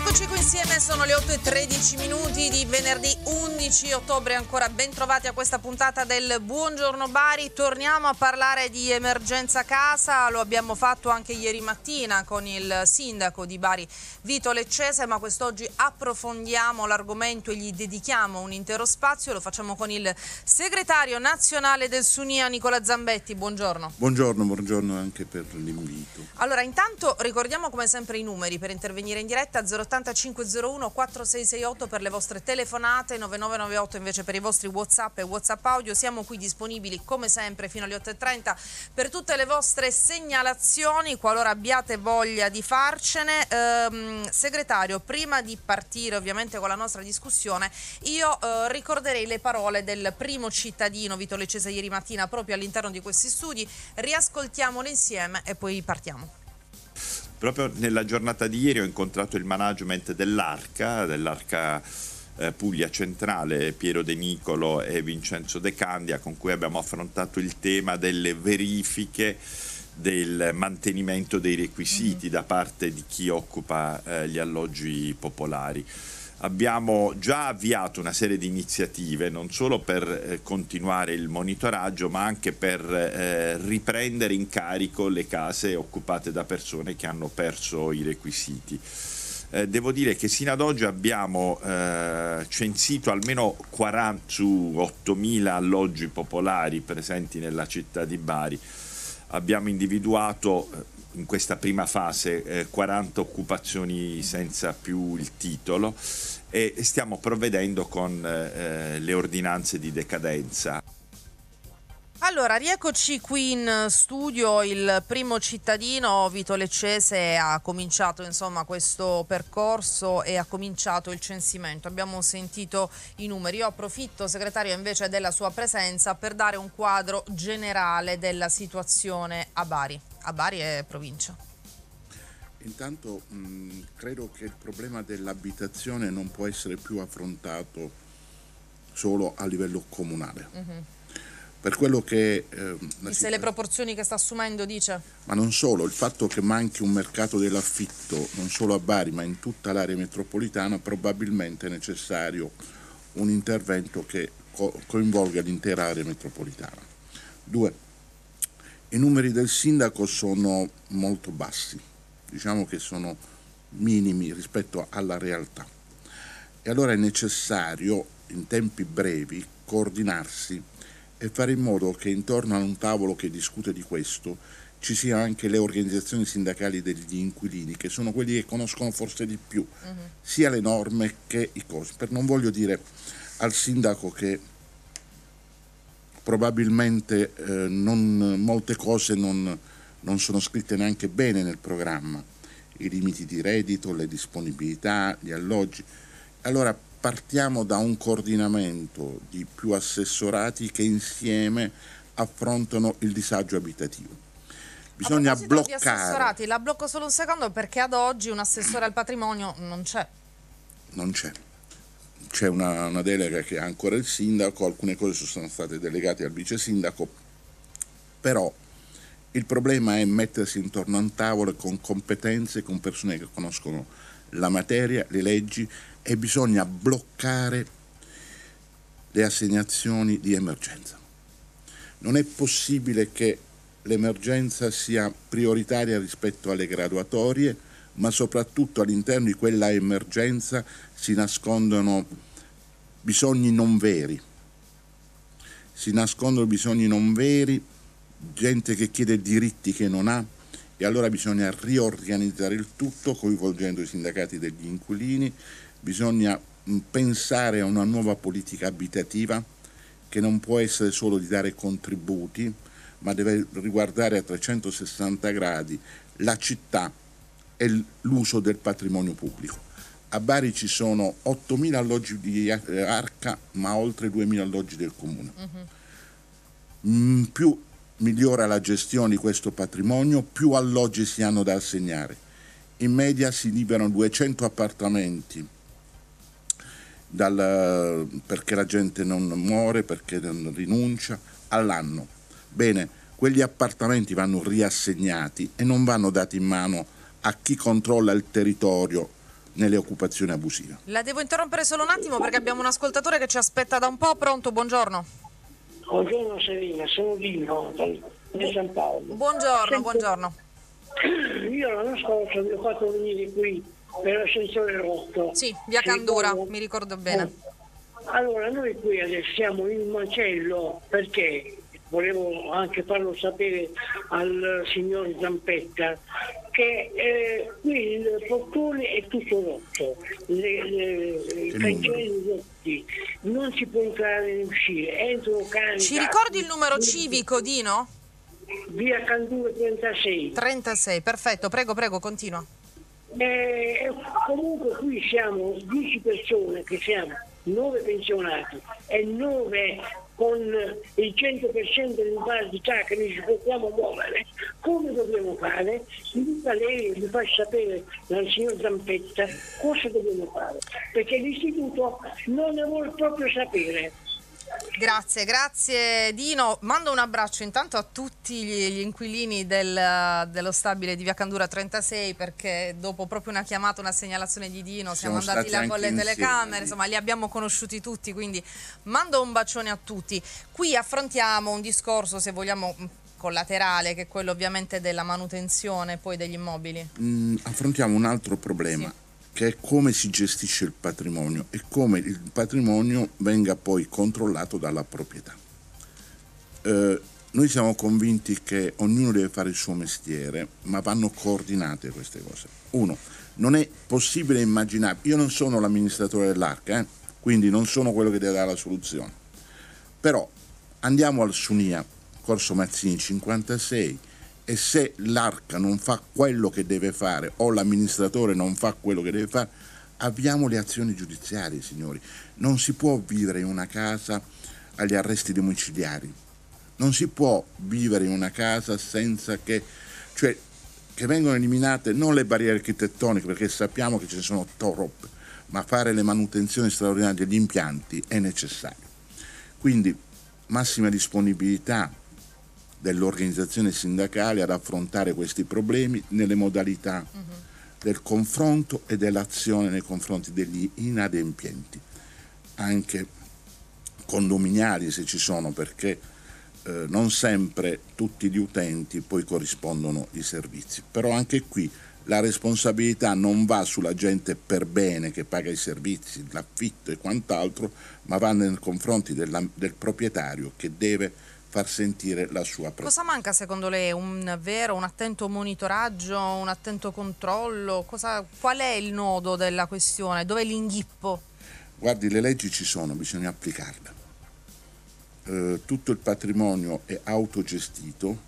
Eccoci qui insieme, sono le 8:13 di venerdì 11 ottobre, ancora ben trovati a questa puntata del Buongiorno Bari. Torniamo a parlare di emergenza casa, lo abbiamo fatto anche ieri mattina con il sindaco di Bari Vito Leccese, ma quest'oggi approfondiamo l'argomento e gli dedichiamo un intero spazio. Lo facciamo con il segretario nazionale del Sunia, Nicola Zambetti. Buongiorno. Buongiorno anche per l'invito. Allora, intanto ricordiamo come sempre i numeri per intervenire in diretta: 08501 4668 per le vostre telefonate, 9998 invece per i vostri WhatsApp e WhatsApp audio. Siamo qui disponibili come sempre fino alle 8:30 per tutte le vostre segnalazioni, qualora abbiate voglia di farcene. Segretario, prima di partire ovviamente con la nostra discussione, io ricorderei le parole del primo cittadino Vito Leccese ieri mattina proprio all'interno di questi studi. Riascoltiamole insieme e poi partiamo. Proprio nella giornata di ieri ho incontrato il management dell'Arca Puglia Centrale, Piero De Nicolo e Vincenzo De Candia, con cui abbiamo affrontato il tema delle verifiche del mantenimento dei requisiti da parte di chi occupa gli alloggi popolari. Abbiamo già avviato una serie di iniziative non solo per continuare il monitoraggio, ma anche per riprendere in carico le case occupate da persone che hanno perso i requisiti. Devo dire che sino ad oggi abbiamo censito almeno 40 su 8.000 alloggi popolari presenti nella città di Bari. Abbiamo individuato in questa prima fase 40 occupazioni senza più il titolo e stiamo provvedendo con le ordinanze di decadenza. Allora, rieccoci qui in studio. Il primo cittadino Vito Leccese ha cominciato questo percorso e ha cominciato il censimento. Abbiamo sentito i numeri. Io approfitto, segretario, invece della sua presenza per dare un quadro generale della situazione a Bari e provincia. Intanto credo che il problema dell'abitazione non può essere più affrontato solo a livello comunale. Per quello che le proporzioni che sta assumendo, dice? Ma non solo, il fatto che manchi un mercato dell'affitto non solo a Bari ma in tutta l'area metropolitana, probabilmente è necessario un intervento che coinvolga l'intera area metropolitana. 2. I numeri del sindaco sono molto bassi, diciamo che sono minimi rispetto alla realtà, e allora è necessario in tempi brevi coordinarsi e fare in modo che intorno a un tavolo che discute di questo ci siano anche le organizzazioni sindacali degli inquilini, che sono quelli che conoscono forse di più sia le norme che i costi. Non voglio dire al sindaco che probabilmente molte cose non sono scritte neanche bene nel programma, i limiti di reddito, le disponibilità, gli alloggi. Allora partiamo da un coordinamento di più assessorati che insieme affrontano il disagio abitativo. Bisogna bloccare. Di assessorati, la blocco solo un secondo, perché ad oggi un assessore al patrimonio non c'è. Non c'è. C'è una delega che ha ancora il sindaco, alcune cose sono state delegate al vice sindaco, però il problema è mettersi intorno a un tavolo con competenze, con persone che conoscono la materia, le leggi, e bisogna bloccare le assegnazioni di emergenza. Non è possibile che l'emergenza sia prioritaria rispetto alle graduatorie, ma soprattutto all'interno di quella emergenza si nascondono bisogni non veri. Gente che chiede diritti che non ha, e allora bisogna riorganizzare il tutto coinvolgendo i sindacati degli inquilini. Bisogna pensare a una nuova politica abitativa che non può essere solo di dare contributi, ma deve riguardare a 360 gradi la città e l'uso del patrimonio pubblico. A Bari ci sono 8.000 alloggi di Arca, ma oltre 2.000 alloggi del comune. Più migliora la gestione di questo patrimonio, più alloggi si hanno da assegnare. In media si liberano 200 appartamenti perché la gente non muore, perché non rinuncia, all'anno. Bene, quegli appartamenti vanno riassegnati e non vanno dati in mano a chi controlla il territorio nelle occupazioni abusive. La devo interrompere solo un attimo perché abbiamo un ascoltatore che ci aspetta da un po'. Pronto, buongiorno. Buongiorno Serena, sono Dino di San Paolo. Buongiorno, buongiorno. Io l'anno scorso vi ho fatto venire qui per l'ascensore rotto. Sì, via Candura, mi ricordo bene. Allora, noi qui adesso siamo in un macello perché volevo anche farlo sapere al signor Zampetta che qui il portone è tutto rotto, i cancelli rotti, non si può entrare e uscire, entrano cani. Ci ricordi il numero civico, Dino? Via Candura 36. 36, perfetto, prego, continua. Comunque qui siamo 10 persone che siamo 9 pensionati e 9 con il 100% dell'invalidità che non ci possiamo muovere. Come dobbiamo fare? Mi dica lei, mi faccia sapere dal signor Zampetta cosa dobbiamo fare, perché l'istituto non ne vuole proprio sapere. Grazie Dino, mando un abbraccio intanto a tutti gli inquilini dello stabile di via Candura 36, perché dopo proprio una chiamata, una segnalazione di Dino siamo andati là con le telecamere, insomma li abbiamo conosciuti tutti, quindi mando un bacione a tutti. Qui affrontiamo un discorso, se vogliamo, collaterale, che è quello ovviamente della manutenzione poi degli immobili. Affrontiamo un altro problema. Sì. Che è come si gestisce il patrimonio e come il patrimonio venga poi controllato dalla proprietà. Noi siamo convinti che ognuno deve fare il suo mestiere, ma vanno coordinate queste cose. Uno, non è possibile immaginare, io non sono l'amministratore dell'Arca, quindi non sono quello che deve dare la soluzione, però andiamo al Sunia, Corso Mazzini 56, e se l'Arca non fa quello che deve fare o l'amministratore non fa quello che deve fare, avviamo le azioni giudiziarie, signori. Non si può vivere in una casa agli arresti domiciliari, non si può vivere in una casa senza che vengono eliminate non le barriere architettoniche, perché sappiamo che ce ne sono troppe, ma fare le manutenzioni straordinarie degli impianti è necessario. Quindi massima disponibilità dell'organizzazione sindacale ad affrontare questi problemi nelle modalità del confronto e dell'azione nei confronti degli inadempienti, anche condominiali se ci sono, perché non sempre tutti gli utenti poi corrispondono i servizi, però anche qui la responsabilità non va sulla gente per bene che paga i servizi, l'affitto e quant'altro, ma va nei confronti del proprietario che deve far sentire la sua presenza. Cosa manca secondo lei? Un attento monitoraggio, un attento controllo? Qual è il nodo della questione? Dov'è l'inghippo? Guardi, le leggi ci sono, bisogna applicarle. Tutto il patrimonio è autogestito,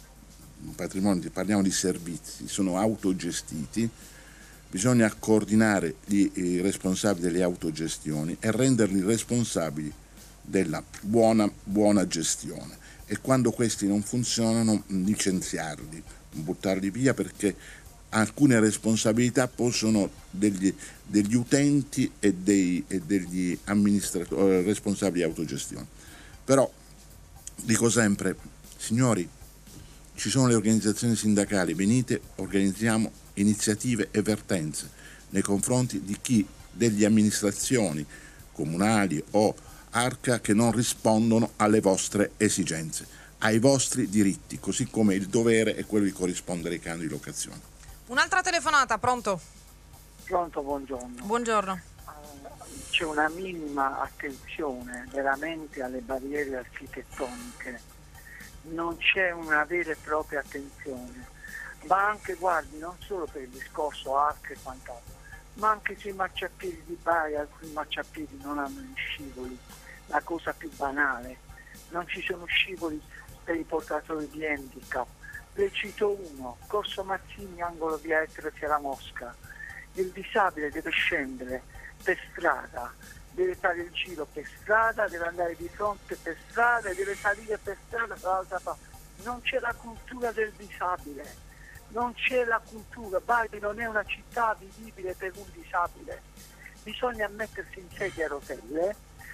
parliamo di servizi, sono autogestiti, bisogna coordinare i responsabili delle autogestioni e renderli responsabili della buona gestione, e quando questi non funzionano licenziarli, buttarli via, perché alcune responsabilità possono degli utenti e degli amministratori responsabili di autogestione. Però dico sempre, signori, ci sono le organizzazioni sindacali, venite, organizziamo iniziative e vertenze nei confronti degli amministrazioni comunali o Arca che non rispondono alle vostre esigenze, ai vostri diritti, così come il dovere è quello di corrispondere ai canoni di locazione. Un'altra telefonata, pronto? Pronto, buongiorno. Buongiorno. C'è una minima attenzione veramente alle barriere architettoniche, non c'è una vera e propria attenzione, ma anche, guardi, non solo per il discorso Arca e quant'altro, ma anche sui marciapiedi di Bari, alcuni marciapiedi non hanno gli scivoli. La cosa più banale, non ci sono scivoli per i portatori di handicap. Le cito uno, Corso Mazzini, angolo via Ettore Fiera Mosca. Il disabile deve scendere per strada, deve fare il giro per strada, deve andare di fronte per strada e deve salire per strada dall'altra parte. Non c'è la cultura del disabile, non c'è la cultura. Bari non è una città vivibile per un disabile. Bisogna mettersi in sedia a rotelle,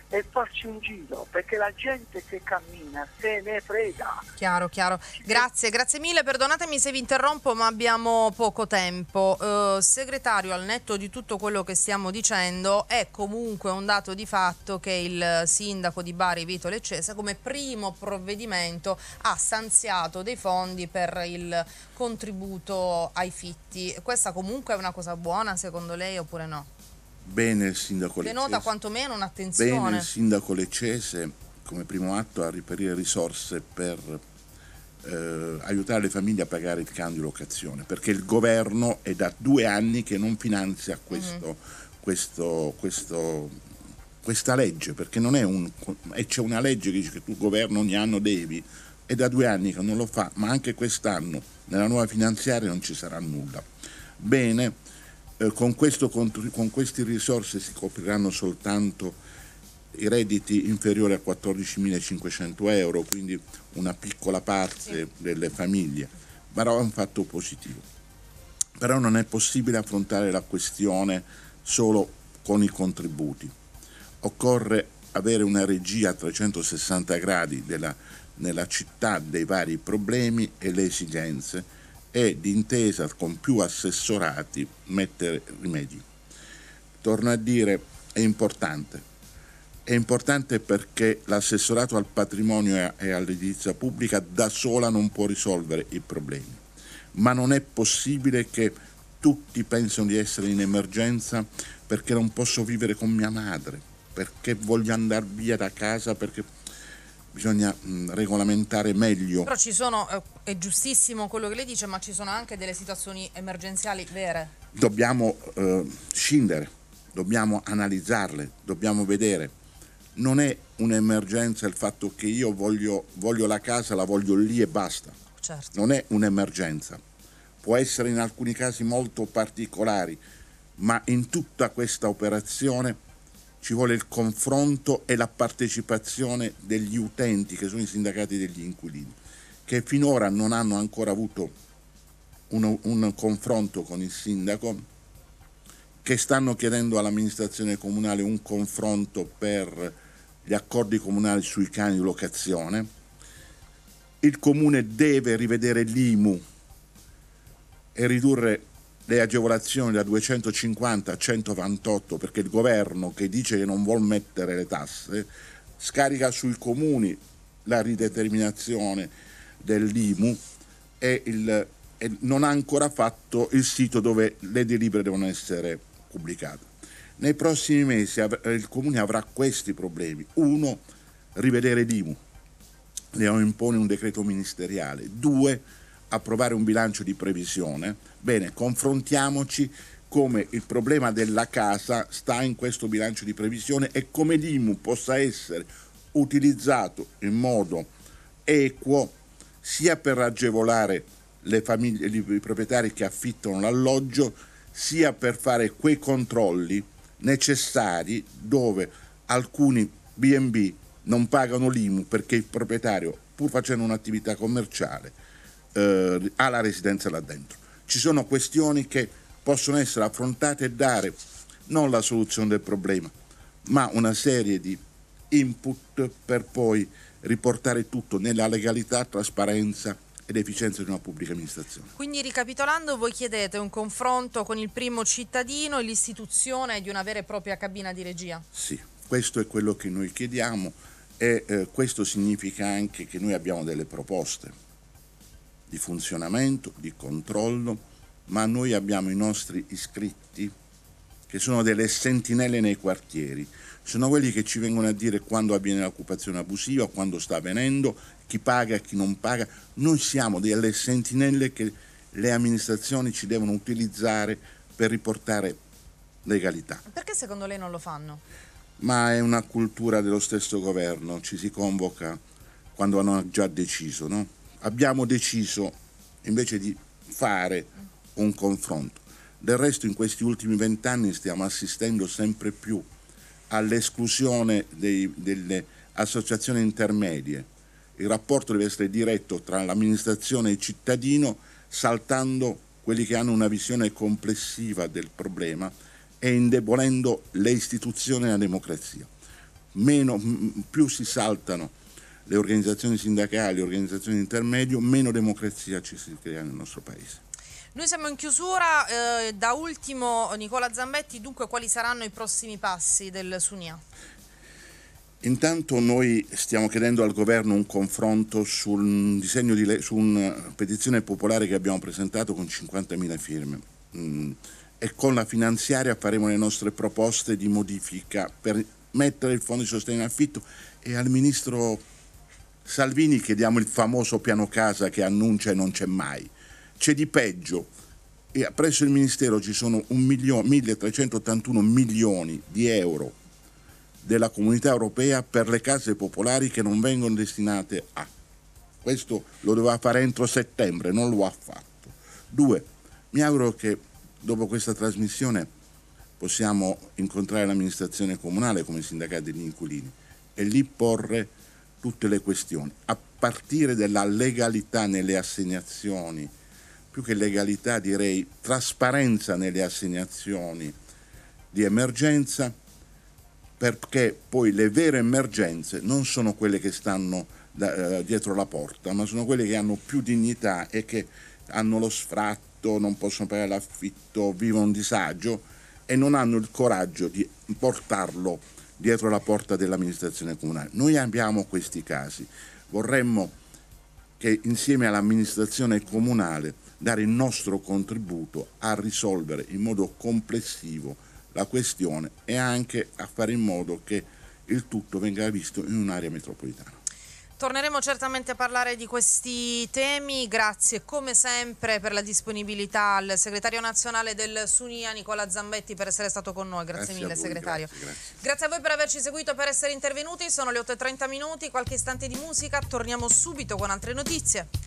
e farci un giro, perché la gente che cammina se ne frega. Chiaro. Grazie mille, perdonatemi se vi interrompo ma abbiamo poco tempo. Segretario, al netto di tutto quello che stiamo dicendo, è comunque un dato di fatto che il sindaco di Bari Vito Leccese come primo provvedimento ha stanziato dei fondi per il contributo ai fitti. Questa comunque è una cosa buona secondo lei oppure no? Bene il sindaco Denota Leccese. quantomeno un'attenzione. Bene il sindaco Leccese come primo atto a reperire risorse per aiutare le famiglie a pagare il canone di locazione, perché il governo è da 2 anni che non finanzia questa legge, perché non è c'è una legge che dice che tu governo ogni anno devi, è da 2 anni che non lo fa, ma anche quest'anno nella nuova finanziaria non ci sarà nulla. Bene. Con queste risorse si copriranno soltanto i redditi inferiori a 14.500 euro, quindi una piccola parte delle famiglie, però è un fatto positivo. Però non è possibile affrontare la questione solo con i contributi, occorre avere una regia a 360 gradi nella città dei vari problemi e le esigenze, e d'intesa con più assessorati mettere rimedi. Torno a dire, è importante perché l'assessorato al patrimonio e all'edilizia pubblica da sola non può risolvere i problemi, ma non è possibile che tutti pensino di essere in emergenza perché non posso vivere con mia madre, perché voglio andare via da casa, perché bisogna regolamentare meglio. Però ci sono, è giustissimo quello che lei dice, ma ci sono anche delle situazioni emergenziali vere. Dobbiamo scindere, dobbiamo analizzarle, dobbiamo vedere. Non è un'emergenza il fatto che io voglio la casa, la voglio lì e basta. Certo. Non è un'emergenza. Può essere in alcuni casi molto particolari, ma in tutta questa operazione ci vuole il confronto e la partecipazione degli utenti, che sono i sindacati degli inquilini, che finora non hanno ancora avuto un confronto con il sindaco, che stanno chiedendo all'amministrazione comunale un confronto per gli accordi comunali sui canoni di locazione. Il comune deve rivedere l'IMU e ridurre le agevolazioni da 250 a 128, perché il governo, che dice che non vuol mettere le tasse, scarica sui comuni la rideterminazione dell'IMU e non ha ancora fatto il sito dove le delibere devono essere pubblicate. Nei prossimi mesi il comune avrà questi problemi. 1, rivedere l'IMU, le impone un decreto ministeriale. 2, approvare un bilancio di previsione. Bene, confrontiamoci come il problema della casa sta in questo bilancio di previsione e come l'IMU possa essere utilizzato in modo equo sia per agevolare le famiglie, i proprietari che affittano l'alloggio, sia per fare quei controlli necessari dove alcuni B&B non pagano l'IMU perché il proprietario, pur facendo un'attività commerciale, ha la residenza là dentro. Ci sono questioni che possono essere affrontate e dare non la soluzione del problema, ma una serie di input per poi riportare tutto nella legalità, trasparenza ed efficienza di una pubblica amministrazione. Quindi, ricapitolando, voi chiedete un confronto con il primo cittadino e l'istituzione di una vera e propria cabina di regia? Sì, questo è quello che noi chiediamo e questo significa anche che noi abbiamo delle proposte di funzionamento, di controllo, ma noi abbiamo i nostri iscritti che sono delle sentinelle nei quartieri, sono quelli che ci vengono a dire quando avviene l'occupazione abusiva, quando sta avvenendo, chi paga e chi non paga. Noi siamo delle sentinelle che le amministrazioni ci devono utilizzare per riportare legalità. Perché secondo lei non lo fanno? Ma è una cultura dello stesso governo, ci si convoca quando hanno già deciso, no? Abbiamo deciso invece di fare un confronto. Del resto in questi ultimi 20 anni stiamo assistendo sempre più all'esclusione delle associazioni intermedie. Il rapporto deve essere diretto tra l'amministrazione e il cittadino, saltando quelli che hanno una visione complessiva del problema e indebolendo le istituzioni e la democrazia. più si saltano le organizzazioni sindacali, le organizzazioni di intermedio, meno democrazia ci si crea nel nostro Paese. Noi siamo in chiusura, da ultimo Nicola Zambetti, dunque quali saranno i prossimi passi del Sunia? Intanto noi stiamo chiedendo al governo un confronto su una petizione popolare che abbiamo presentato con 50.000 firme e con la finanziaria faremo le nostre proposte di modifica per mettere il fondo di sostegno all'affitto, e al ministro Salvini chiediamo il famoso piano casa che annuncia e non c'è mai. C'è di peggio, e presso il Ministero ci sono 1.381 milioni di euro della Comunità Europea per le case popolari che non vengono destinate a. Questo lo doveva fare entro settembre, non lo ha fatto. 2. Mi auguro che dopo questa trasmissione possiamo incontrare l'amministrazione comunale come sindacato degli inquilini e lì porre tutte le questioni, a partire dalla legalità nelle assegnazioni, più che legalità direi trasparenza nelle assegnazioni di emergenza, perché poi le vere emergenze non sono quelle che stanno dietro la porta, ma sono quelle che hanno più dignità e che hanno lo sfratto, non possono pagare l'affitto, vivono un disagio e non hanno il coraggio di portarlo dietro la porta dell'amministrazione comunale. Noi abbiamo questi casi, vorremmo che insieme all'amministrazione comunale dare il nostro contributo a risolvere in modo complessivo la questione e anche a fare in modo che il tutto venga visto in un'area metropolitana. Torneremo certamente a parlare di questi temi. Grazie come sempre per la disponibilità al segretario nazionale del Sunia, Nicola Zambetti, per essere stato con noi. Grazie mille, segretario. Grazie a voi per averci seguito, per essere intervenuti. Sono le 8:30, qualche istante di musica, torniamo subito con altre notizie.